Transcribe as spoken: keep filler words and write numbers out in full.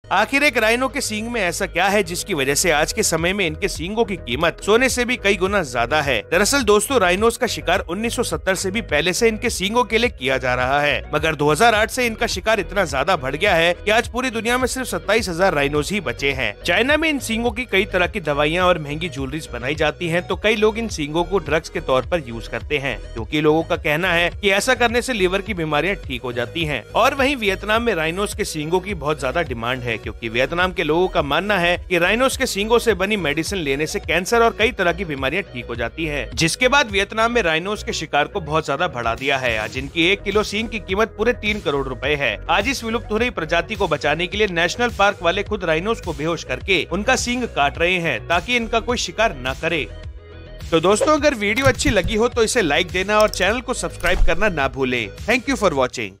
आखिर एक राइनो के सींग में ऐसा क्या है जिसकी वजह से आज के समय में इनके सींगों की कीमत सोने से भी कई गुना ज्यादा है। दरअसल दोस्तों, राइनोस का शिकार उन्नीस सौ सत्तर से भी पहले से इनके सींगों के लिए किया जा रहा है, मगर दो हज़ार आठ से इनका शिकार इतना ज्यादा बढ़ गया है कि आज पूरी दुनिया में सिर्फ सत्ताईस हजार राइनोस ही बचे हैं। चाइना में इन सींगों की कई तरह की दवाइयाँ और महंगी ज्वेलरीज बनाई जाती है, तो कई लोग इन सींगों को ड्रग्स के तौर पर यूज करते हैं, क्योंकि लोगों का कहना है कि ऐसा करने से लीवर की बीमारियां ठीक हो जाती हैं। और वहीं वियतनाम में राइनोस के सींगों की बहुत ज्यादा डिमांड है, क्योंकि वियतनाम के लोगों का मानना है कि राइनोस के सींगों से बनी मेडिसिन लेने से कैंसर और कई तरह की बीमारियां ठीक हो जाती है, जिसके बाद वियतनाम में राइनोस के शिकार को बहुत ज्यादा बढ़ा दिया है। आज इनकी एक किलो सींग की कीमत पूरे तीन करोड़ रुपए है। आज इस विलुप्त हो रही प्रजाति को बचाने के लिए नेशनल पार्क वाले खुद राइनोस को बेहोश करके उनका सींग काट रहे हैं, ताकि इनका कोई शिकार न करे। तो दोस्तों, अगर वीडियो अच्छी लगी हो तो इसे लाइक देना और चैनल को सब्सक्राइब करना ना भूलें। Thank you for watching.